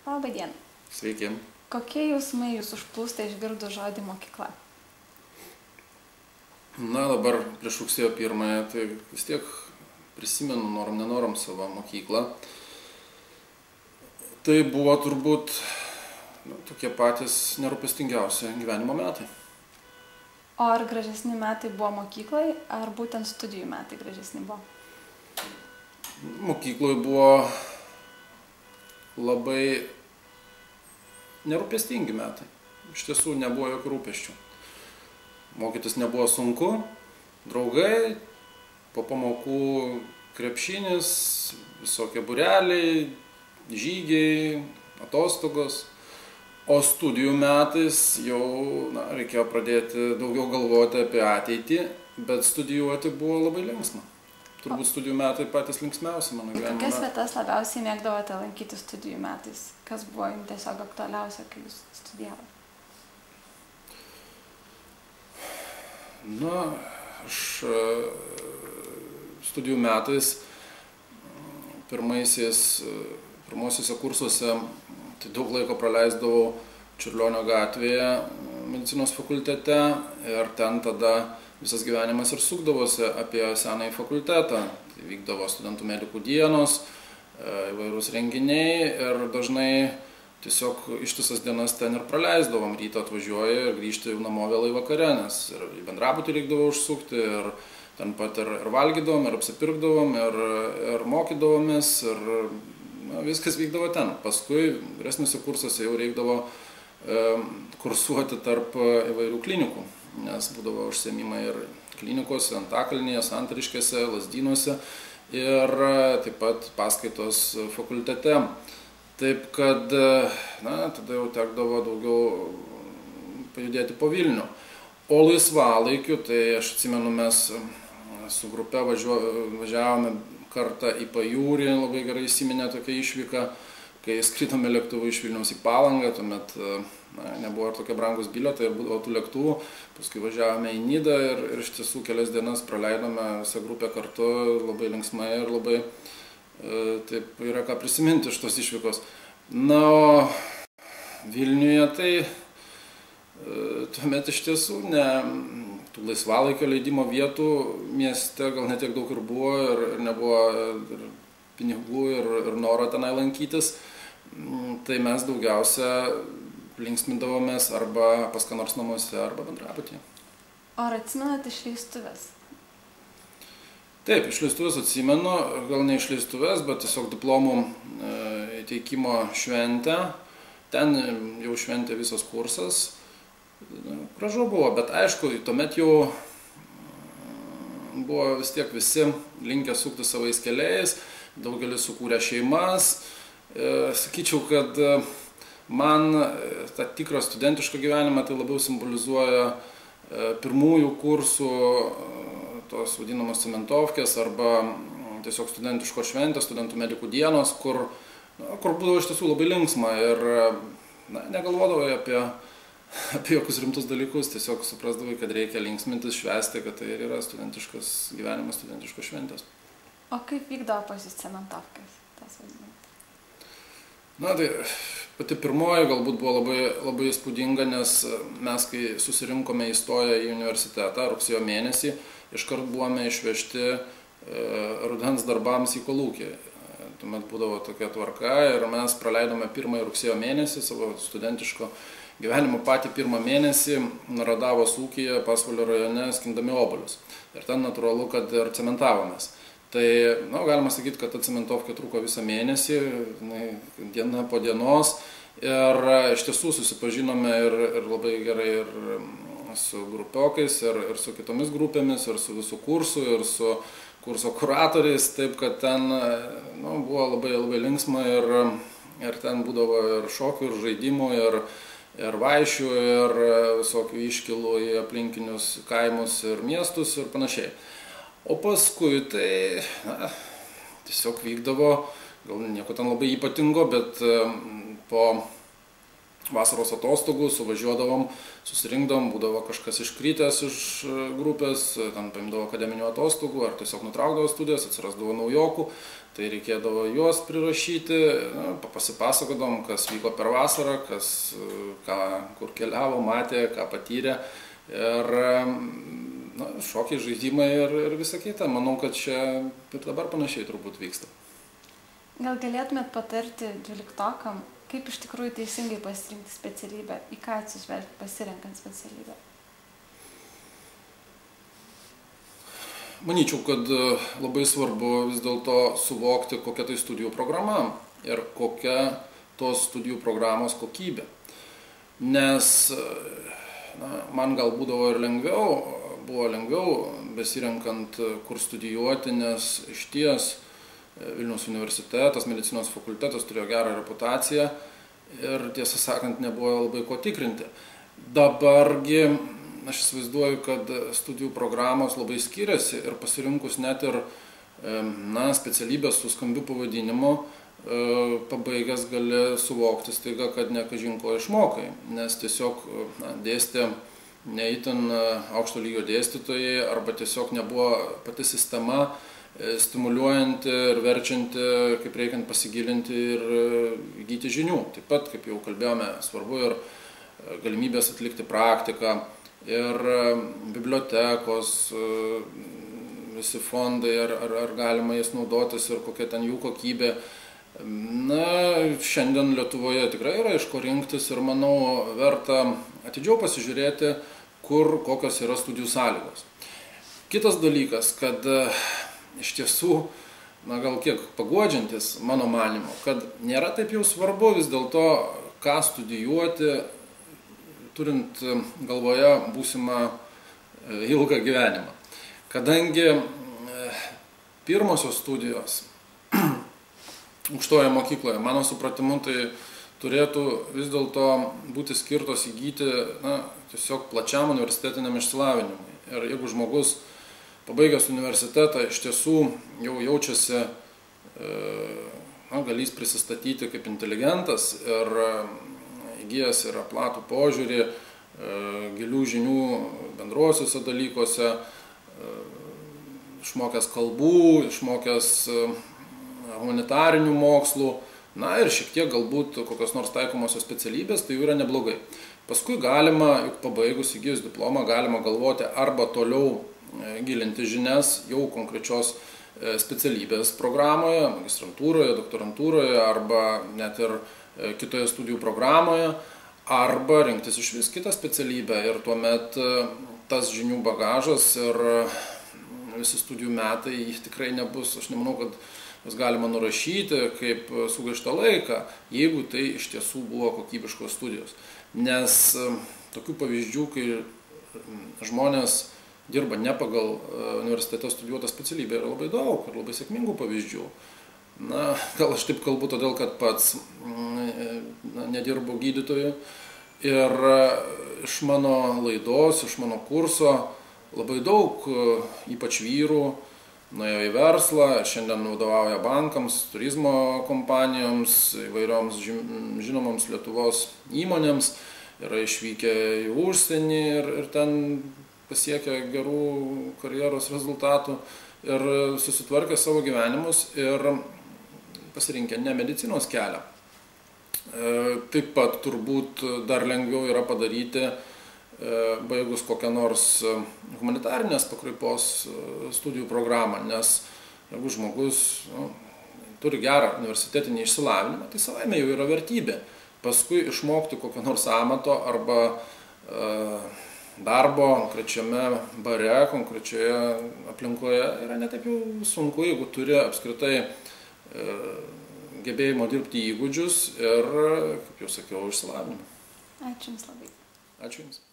Labą dieną. Sveiki. Kokie jausmai jūs užplūsta išgirdus žodį mokykla? Na, dabar prieš rugsėjo 1, tai vis tiek prisimenu norom nenorom savo mokyklą. Tai buvo turbūt tokie patys nerūpestingiausi gyvenimo metai. O ar gražesni metai buvo mokyklai, ar būtent studijų metai gražesni buvo? Mokykloje buvo labai nerūpestingi metai. Iš tiesų nebuvo jokių rūpesčių. Mokytis nebuvo sunku, draugai, po pamokų krepšinis, visokie būreliai, žygiai, atostogos. O studijų metais jau reikėjo pradėti daugiau galvoti apie ateitį, bet studijuoti buvo labai linksma. Turbūt studijų metai patys linksmiausi mano gyvenime. Kokias vietas labiausiai mėgdavote lankyti studijų metais? Kas buvo jums tiesiog aktualiausia, kai jūs studijavote? Na, aš studijų metais pirmosiuose kursuose tai daug laiko praleisdavau Čiurlionio gatvėje medicinos fakultete ir ten tada visas gyvenimas ir sukdavosi apie senąjį fakultetą. Tai vykdavo studentų medikų dienos, įvairūs renginiai ir dažnai tiesiog ištisas dienas ten ir praleisdavom. Rytą atvažiuoja ir grįžti jau namo vėlai vakare, nes ir į bendrabutį reikdavo užsukti ir ten pat ir valgydavom, ir apsipirkdavom, ir mokydavomės, ir viskas vykdavo ten. Paskui vyresniuose kursuose jau reikdavo kursuoti tarp įvairių klinikų, nes būdavo užsiėmimai ir klinikose, Antakalnyje, Santariškėse, Lazdynuose ir taip pat paskaitos fakultete. Taip kad, tada jau tekdavo daugiau pajudėti po Vilnių. O laisvalaikiu, tai aš atsimenu, mes su grupe važiavome kartą į Pajūrį, labai gerai įsiminė tokia išvyka, kai skridome lėktuvu iš Vilniaus į Palangą, tuomet nebuvo ir tokie brangus bilietai ir būdavo tų lėktuvų. Paskui važiavome į Nidą ir iš tiesų kelias dienas praleidome visą grupę kartu, labai linksmai ir labai taip yra ką prisiminti iš tos išvykos. Na, o Vilniuje tai tuomet iš tiesų tų laisvalaikio leidimo vietų mieste gal netiek daug ir buvo ir nebuvo ir pinigų ir noro tenai lankytis. Tai mes daugiausia linksmindavomės arba pas ką nors namuose, arba bendrabutyje. O ar atsimenate išleistuvės? Taip, išleistuvės atsimenu, gal ne išleistuvės, bet tiesiog diplomų įteikimo šventę. Ten jau šventė visas kursas. Gražu buvo, bet aišku, tuomet jau buvo vis tiek visi linkę sukti savais keliais, daugelis sukūrė šeimas. Sakyčiau, kad man tą tikrą studentišką gyvenimą tai labiau simbolizuoja pirmųjų kursų, tos vadinamos cementovkės arba tiesiog studentiško šventės, studentų medikų dienos, kur būdavo iš tiesų labai linksma ir negalvodavai apie jokius rimtus dalykus, tiesiog suprasdavai, kad reikia linksmintis, švęsti, kad tai ir yra studentiškas gyvenimas, studentiškos šventės. O kaip vykdavo pas jūs cementovkės? Na, tai pati pirmoji galbūt buvo labai įspūdinga, nes mes, kai susirinkome įstoję į universitetą rugsėjo mėnesį, iškart buvome išvežti rudens darbams į kolūkį. Tuomet būdavo tokia tvarka ir mes praleidome pirmąjį rugsėjo mėnesį savo studentiško gyvenimo patį pirmą mėnesį Naradavos ūkyje Pasvalio rajone skindami obuolius. Ir ten natūralu, kad ir cementavomės. Tai, galima sakyti, kad ta cementovkė truko visą mėnesį, diena po dienos ir iš tiesų susipažinome ir labai gerai ir su grupiokais, ir su kitomis grupėmis, ir su visų kursų, ir su kurso kuratoriais, taip kad ten buvo labai linksma ir ten būdavo ir šokių, ir žaidimų, ir vaišių, ir visokių iškilų į aplinkinius kaimus ir miestus ir panašiai. O paskui tai tiesiog vykdavo, gal nieko ten labai ypatingo, bet po vasaros atostogų, suvažiuodavom, susirinkdavom, būdavo kažkas iškritęs iš grupės, ten paimdavo akademinių atostogų ar tiesiog nutraukdavo studijas, atsirasdavo naujokų, tai reikėdavo juos prirašyti, pasipasakodavom, kas vyko per vasarą, kas kur keliavo, matė, ką patyrė ir šokiai, žaidimai ir visa kita. Manau, kad čia ir dabar panašiai turbūt vyksta. Gal galėtumėt patarti 12-okam, kaip iš tikrųjų teisingai pasirinkti specialybę, į ką atsižvelgti pasirenkant specialybę? Manyčiau, kad labai svarbu vis dėlto suvokti, kokia tai studijų programa ir kokia tos studijų programos kokybė. Nes man gal buvo lengviau besirenkant, kur studijuoti, nes išties Vilniaus universitetas, medicinos fakultetas turėjo gerą reputaciją ir tiesą sakant nebuvo labai ko tikrinti. Dabargi aš įsivaizduoju, kad studijų programos labai skiriasi ir pasirinkus net ir specialybės su skambiu pavadinimu, pabaigęs gali suvokti staiga, kad ne kažin ko išmokai, nes tiesiog dėstė ne itin aukšto lygio dėstytojai arba tiesiog nebuvo pati sistema stimuliuojanti ir verčianti, kaip reikiant pasigilinti ir įgyti žinių. Taip pat, kaip jau kalbėjome, svarbu ir galimybės atlikti praktiką, ir bibliotekos, visi fondai, ar galima jas naudotis ir kokia ten jų kokybė. Šiandien Lietuvoje tikrai yra iš ko rinktis ir manau verta atidžiau pasižiūrėti, kokios yra studijų sąlygos. Kitas dalykas, kad iš tiesų, gal kiek paguodžiantis mano manymu, kad nėra taip jau svarbu vis dėlto, ką studijuoti, turint galvoje būsimą ilgą gyvenimą. Kadangi pirmosios studijos aukštoje mokykloje, mano supratimu, tai turėtų vis dėlto būti skirtos įgyti tiesiog plačiam universitetiniam išsilavinimui. Ir jeigu žmogus pabaigęs universitetą iš tiesų jau jaučiasi, galės prisistatyti kaip inteligentas ir įgijęs yra platų požiūrį, gilių žinių bendruosiuose dalykuose, išmokęs kalbų, išmokęs humanitarinių mokslų, ir šiek tiek galbūt kokios nors taikomosios specialybės, tai jau yra neblogai. Paskui galima, juk pabaigus įgijus diplomą, galima galvoti arba toliau gilinti žinias jau konkrečios specialybės programoje, magistrantūroje, doktorantūroje arba net ir kitoje studijų programoje, arba rinktis iš vis kitą specialybę ir tuomet tas žinių bagažas ir visi studijų metai tikrai nebus, aš nemanau, kad jas galima nurašyti kaip sugaištą laiką, jeigu tai iš tiesų buvo kokybiškos studijos. Nes tokių pavyzdžių, kai žmonės dirba ne pagal universitete studijuotą specialybę, yra labai daug ir labai sėkmingų pavyzdžių. Gal aš taip kalbu todėl, kad pats nedirbu gydytoju ir iš mano laidos, iš mano kurso labai daug, ypač vyrų, nuėjo į verslą, šiandien vadovauja bankams, turizmo kompanijoms, įvairioms žinomoms Lietuvos įmonėms, yra išvykę į užsienį ir ten pasiekia gerų karjeros rezultatų ir susitvarkė savo gyvenimus ir pasirinkę ne medicinos kelią. Taip pat turbūt dar lengviau yra padaryti, baigus kokią nors humanitarinės pakraipos studijų programą, nes jeigu žmogus turi gerą universitetinį išsilavinimą, tai savaime jau yra vertybė. Paskui išmokti kokio nors amato arba darbo konkrečiame bare, konkrečioje aplinkoje yra netaip jau sunku, jeigu turi apskritai gebėjimo dirbti įgūdžius ir, kaip jau sakiau, išsilavinimą. Ačiū Jums labai. Ačiū Jums.